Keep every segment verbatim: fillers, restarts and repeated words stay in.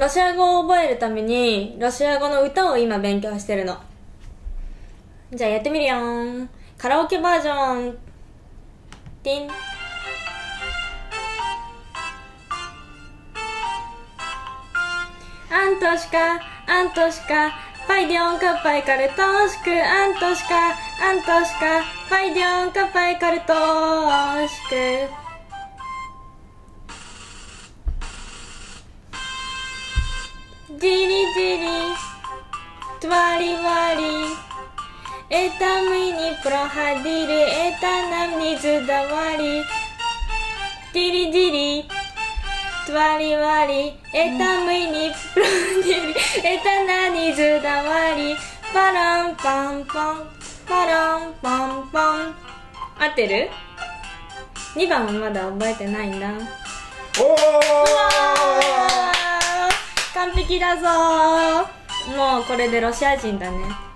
ロシア語を覚えるためにロシア語の歌を今勉強してるの。じゃあやってみるよーん。カラオケバージョン。ティン。アントシカ、アントシカ、Пойдем копай картошку, Антошка, Антошка, пойдем копай картошку. Дили-дили, твари-вари, это мы не проходили, это нам не задавали. Дили-дили, твари-вари, это мы не проходили, это нам не задавали. Парам-пам-пам, парам-пам-пам。合ってる？ に 番はまだ覚えてないんだ。 おー！ 完璧だぞー。もうこれでロシア人だね。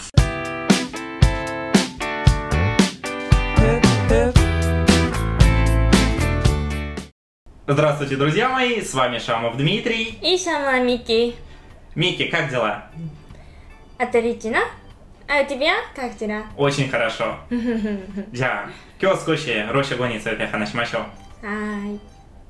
Здравствуйте, друзья мои, с вами Шамов Дмитрий и Шама Мики. Мики, как дела? Отлично. А у тебя как дела? Очень хорошо. じゃあ、今日少しロシア語について話しましょう。 はい。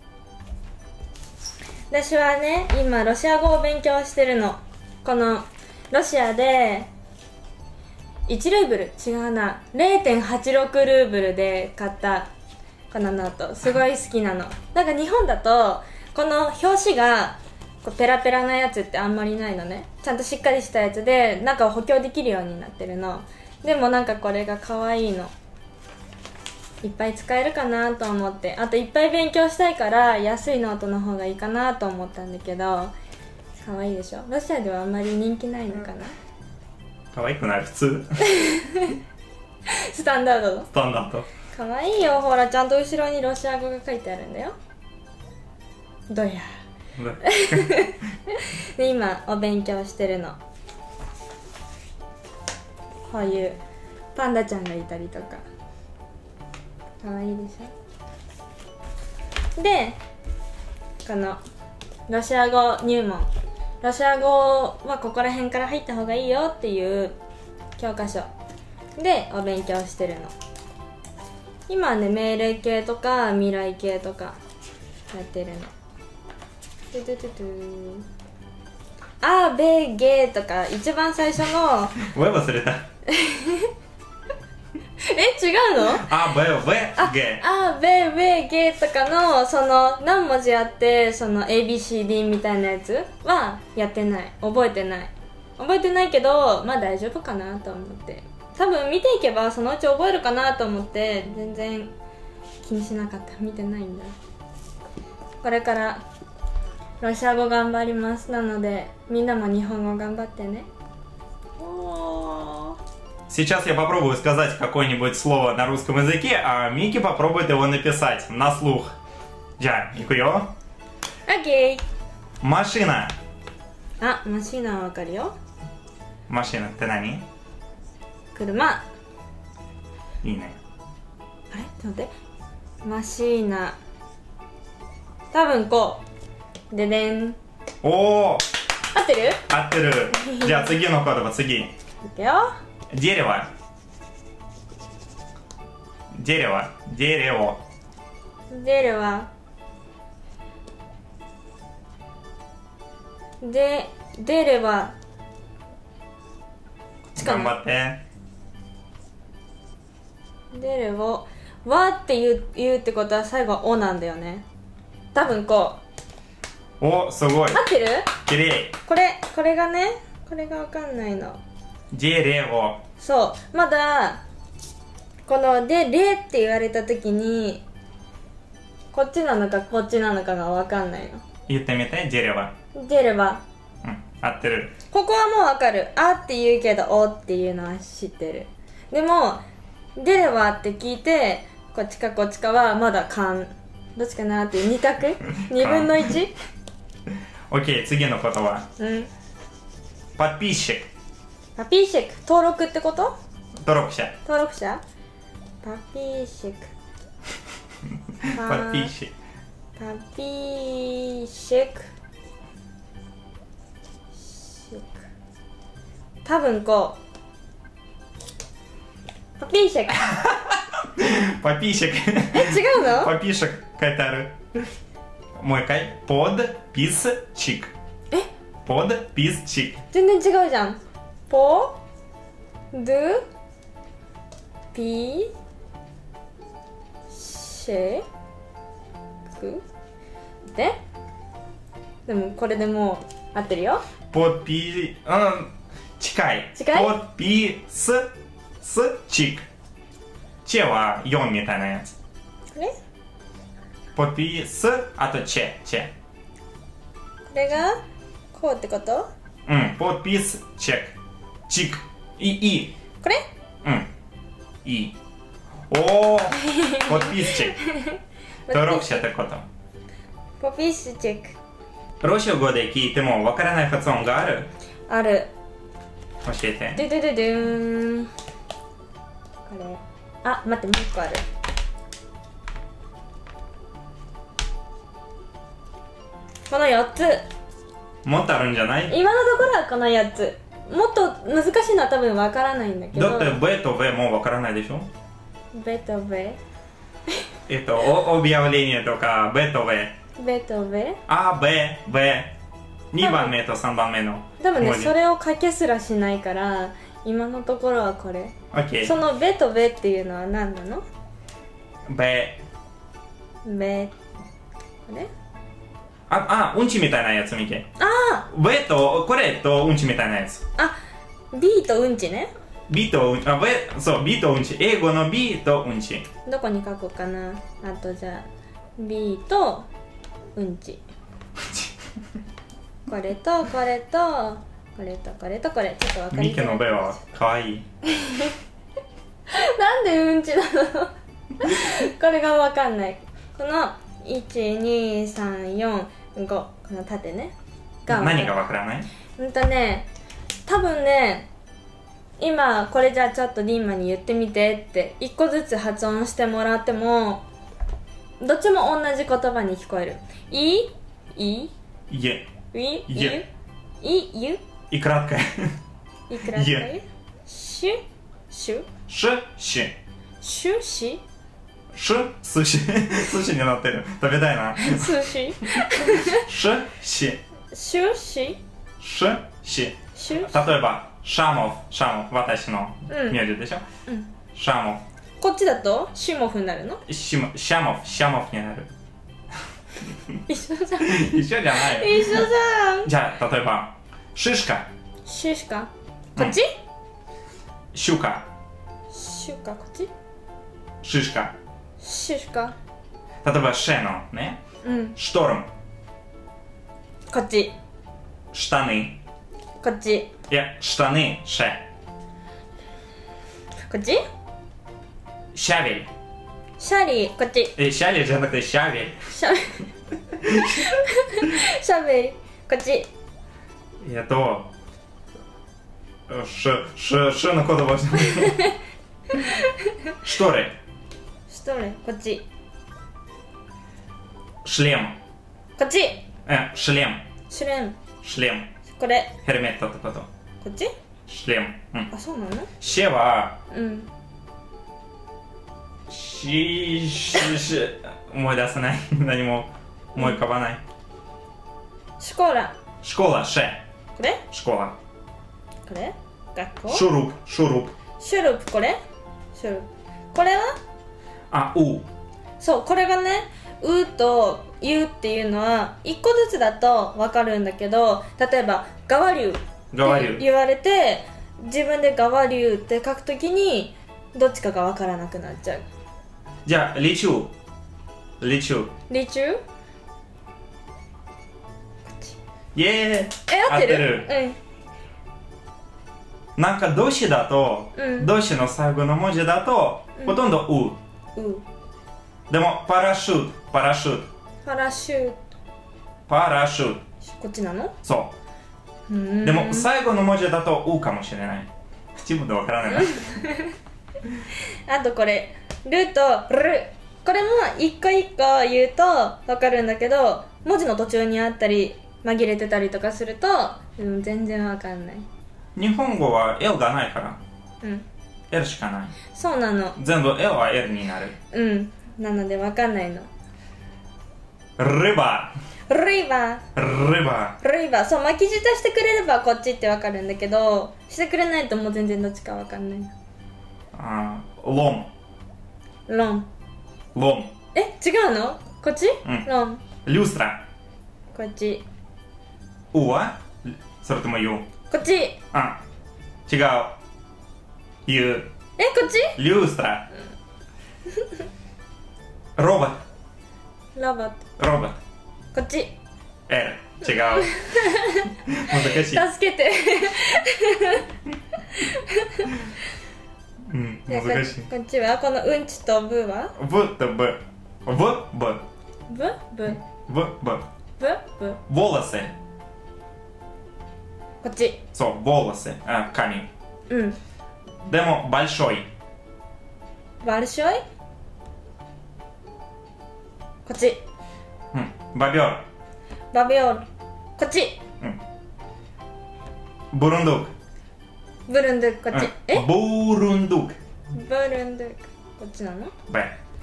私はね、今ロシア語を勉強してるの。このロシアでいちルーブル、違うな、れいてんはちろくルーブルで買ったこのノート、すごい好きなの。なんか日本だとこの表紙がこうペラペラなやつってあんまりないのね。ちゃんとしっかりしたやつで中を補強できるようになってるの。でもなんかこれが可愛いの。いっぱい使えるかなと思って、あといっぱい勉強したいから安いノートの方がいいかなと思ったんだけど、可愛いでしょ。ロシアではあんまり人気ないのかな。 可愛くない？普通スタンダードのスタンダード。 可愛いよ。ほらちゃんと後ろにロシア語が書いてあるんだよ。どうやで今お勉強してるの。こういうパンダちゃんがいたりとか可愛いでしょ。でこのロシア語入門、ロシア語はここら辺から入った方がいいよっていう教科書でお勉強してるの。今はね、命令形とか未来形とかやってるの。トゥトゥトゥトゥあーべーげーとか一番最初の声忘れたえ、違うの？ あ、べ、べ、げあ、べ、べ、げとかのその何文字あってその エービーシーディー みたいなやつはやってない、覚えてない覚えてないけど、まあ大丈夫かなと思って、多分見ていけばそのうち覚えるかなと思って全然気にしなかった。見てないんだ。これからロシア語頑張ります。なのでみんなも日本語頑張ってね。おー。 Сейчас я попробую сказать какое-нибудь слово на русском языке, а Мики попробует его написать на слух. Джа, икуё. Окей. Машина. А, машина わかるよ。 Машина, это нани? 車。 いいね。 あれちょっと待って。マシーナ。多分こう。ででん。 おー。 合ってる？ 合ってる。じゃあ次の言葉、次。 いくよ。 Дерево. Дерево. Дерево. Дерево. で、出れば。 頑張って。 出れば。わって言う、言うってことは最後はおなんだよね。多分こう。お、すごい。 合ってる？ きれい。 これ、これがね、これがわかんないの。 ジェレオ。 そう、まだこのでレって言われた時にこっちなのかこっちなのかが分かんないの。 言ってみて。ジェレバ。 ジェレバ。 うん、合ってる。 ここはもう分かる。あって言うけどおっていうのは知ってる。でもデレバって聞いてこっちかこっちかはまだ勘、どっちかなっていう二択二分の一。 オッケー、次の言葉。 うん。 パピッシュ。 パピーシェク、登録ってこと？ 登録者。 登録者？パピーシェク。 パピーシェク。 パピーシェク。 シェク。多分こうパピーシェク。 パピーシェク。 え、違うの？ パピーシェク書いてある。もう一回。ポッドピスチック。 え、 ポッドピスチック。 全然違うじゃん。ポドピシェクで、でもこれでもう合ってるよ。 ポピー、うん、近い。 近い？ ポピススチック。チェはよんみたいなやつ。 これ？ ポピス、あとチェ、チェ。 これがこうってこと？ うん、ポピスチェック。チック。いい、いい。 これ？ うん。いい。おー、ポピスチェック。登録したこと。 ポピーシチェック。 ロシア語で聞いてもわからない発音がある？ ある。 教えて。 ドゥドゥドゥドゥーン。これ。あ、待って、もう一個ある。このよっつ。 もっとあるんじゃない？ 今のところはこのよっつ。もっと難しいのは多分わからないんだけど。 だってベとベもわからないでしょ？ ベとベ。 えっと、オビアリニアとかベとベ。 ベとベ。 あ、ベ、ベ。にばんめとさんばんめの。 多分ね、それを書けすらしないから、今のところはこれ。 OK。 そのベとベっていうのは何なの？ ベ。 ベ。これ？ あ、あ、うんちみたいなやつ見て。 あベと、これとうんちみたいなやつ。 あ、あ、B とうんちね。 B とうんち、あ、ベ、そう、B とうんち。英語の B とうんち。 どこに書こうかな。あとじゃあ B とうんち。これとこれとこれとこれとこれ。ちょっとわかりミケのベはかわいい。 なんでうんちなの？これがわかんない。このいちにさんよんご、この縦ねが何がわからない？ うんとね、多分ね、今これじゃあちょっとリンマに言ってみてっていっこずつ発音してもらってもどっちも同じ言葉に聞こえる。いいいいえ。 いいえ。 いゆいくらっかい。 いくらかゆしゅしゅしししゅしし寿司寿司になってる。食べたいな。 寿司しししゅししししゅ例えばシャモフ、シャモフ、私の名字でしょ、 うん、 シャモフ。 こっちだとシュモフになるの？ シモシャモフ、シャモフになる。 一緒じゃん。 一緒じゃない一緒じゃん。 じゃあ例えばシュシカシュシカこっち、 シュカシュカこっちシュシカシュシカ例えばシェのね、 うん、 シュトルムこっち下にこっちいや下にシェこっちシャベルシャリこっちえシャベルじゃなくてシャベルシャベルシャベルこっちえっとシュシュシュの言葉じゃないシュトレシュトレこっちシュレムこっちえシュレムシュレンシュレムこれヘルメットってことこっちシュレムうんあ、そうなの？ シェはうんししし思い出せない何も思い浮かばないシュコーラシコラシェこれシコラこれ学校シュループシュループシュループこれシュループこれはあうそうこれがねうとゆっていうのはいっこずつだと分かるんだけど例えばガワリュウガワリュウって言われて自分でガワリュウって書くときにどっちかが分からなくなっちゃうじゃあリチュウリチュウリチュウイエーイえ合ってる合ってるなんか動詞だと、 うん、 動詞の最後の文字だと、うん、ほとんどう、 うでもパラシュートパラシュートパラシュートパラシュートこっちなのそうでも最後の文字だとうかもしれない自分でわからないあとこれルとルこれも一個一個言うとわかるんだけど文字の途中にあったり紛れてたりとかすると、うん、全然わかんない。 日本語は L がないから。 うん。 L しかない。 そうなの。 全部 L は L になる。 うん。なのでわかんないの。 リバー。リバー。リバー。リバー。そう、巻き舌してくれればこっちってわかるんだけど、してくれないともう全然どっちかわかんないの。 あー、ロン。 ロン。 ロン。 え、違うの？こっち？ うん。 ロン。 リュストラ。 こっち。 うはそれとも U？ こっち。 あ、違う。U。 え、こっち？ リュストラ。ロボット。ロボット。ロボット。 こっち。 L。違う。難しい。 助けて。 うん、難しい。 こっちはこのうんちとブは？ ブとブ。ブ、ブ。 ブ、ブ。 ブ、ブ。 ブ、ブ。 волосы。 こっち。 そう、волосы。あ、髪。 うん。 でも、большой。 большой？こっち。 うん。бобер。 бобер。こっち。 うん。бурундук。 ブルンドゥク、こっち。え？ ブルンドゥク。 ブルンドゥク。こっちなの？ B。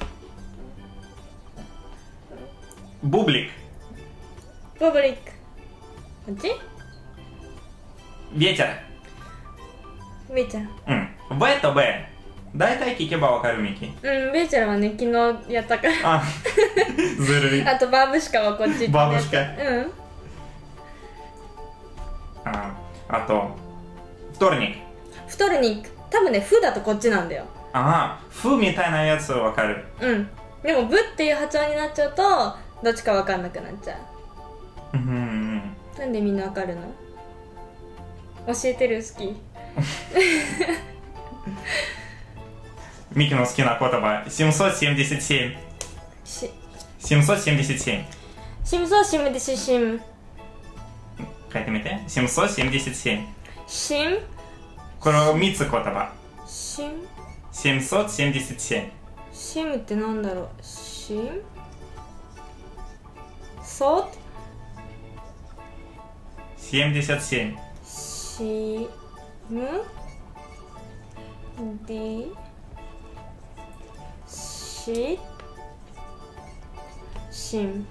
ブブリック。 ブブリック。こっち？ ветер。 ベちゃん。 うん。B と B。大体聞けばわかるミキ。 うん、ベイちゃんはね、昨日やったから。 あ、ずるい。 あとバブシカはこっち。 バブシカ。 うん。 あ、あと、フトルニック。 フトルニック。多分ね、フだとこっちなんだよ。 ああ、フみたいなやつわかる。 うん。でも、ブっていう発音になっちゃうと、どっちかわかんなくなっちゃう。 うん。 なんでみんなわかるの？教えてる好き。 ミキの好きな言葉、семьсот семьдесят семь。 し、 семьсот семьдесят семь。 シムソシムデシシム。 書いてみて。семьсот семьдесят семь。 シム。 これみっつ言葉。 シム。 семьсот семьдесят семь。 シムってなんだろう。シム。ソート。 семьдесят семь。 シム。ディ。シ。シム。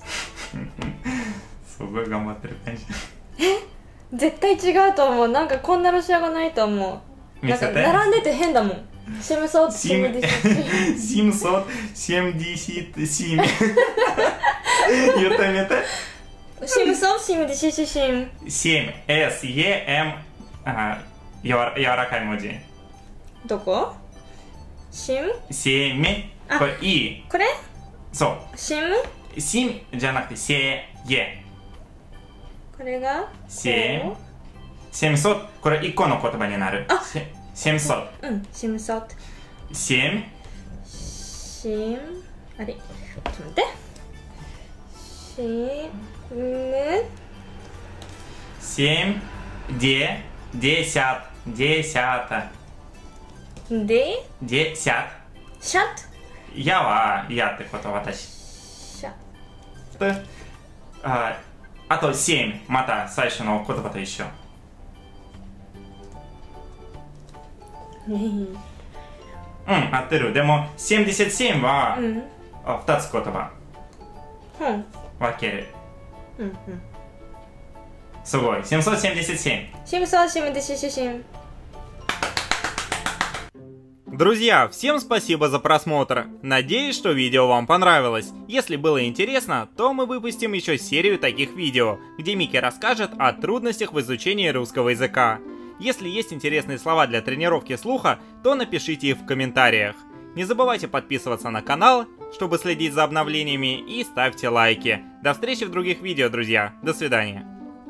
すごい頑張ってる感じ。 え、絶対違うと思う。なんかこんなロシア語ないと思う。なんか並んでて変だもん。シムソーシムディシシムソーシムディシシム。言ったみたい。 シムソーシムディシシシム。 シム S E M。あ、やわらかい文字。 どこ？シム？ シム。これいい。 これ？ そう。 シム？ シムじゃなくてセゲ。 これがセム。セムソッ。これ一個の言葉になる。 あ、 セムソッ。 うん、シムソッ。 セム。 シム。あれ、ちょっと待って。シム。 セム。デ。デシャ。デシャタ。 で。 デシャ。 シャッ。 やはやってこと私。 シャッ。 あ, あとシム、また最初の言葉と一緒。うん合ってる。でもセムディセットセムは、うん、あふたつ言葉、うん、分ける。うんうん、すごい。семьсот семьдесят семь。 семьсот семьдесят семь。 Друзья, всем спасибо за просмотр. Надеюсь, что видео вам понравилось. Если было интересно, то мы выпустим еще серию таких видео, где Микки расскажет о трудностях в изучении русского языка. Если есть интересные слова для тренировки слуха, то напишите их в комментариях. Не забывайте подписываться на канал, чтобы следить за обновлениями, и ставьте лайки. До встречи в других видео, друзья. До свидания.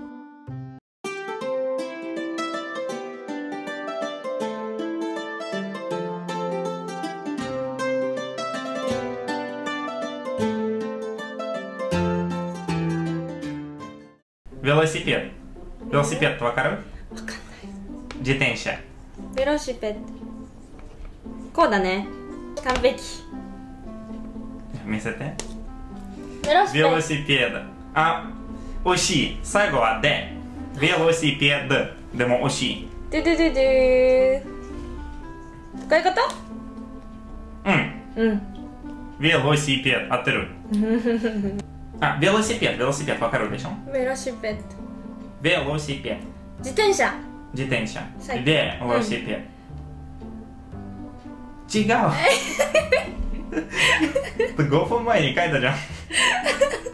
Велосипед. Велосипед わかる？わかんない。自転車。 ベロシペット。こうだね。完璧。 見せて。 ベロシペット。 Велосипед. А 惜しい。最後はで。ベロシペッド。でも惜しい。 ででででー。使い方？ うん。 うん。 ベロシペッド。合ってる。あ、ベロシペッド、ベロシペッドわかるでしょ？ ベロシペット。 ベロシペッド。 自転車。 自転車。 最ベロシペッド。違う。ごふんまえに書いたじゃん。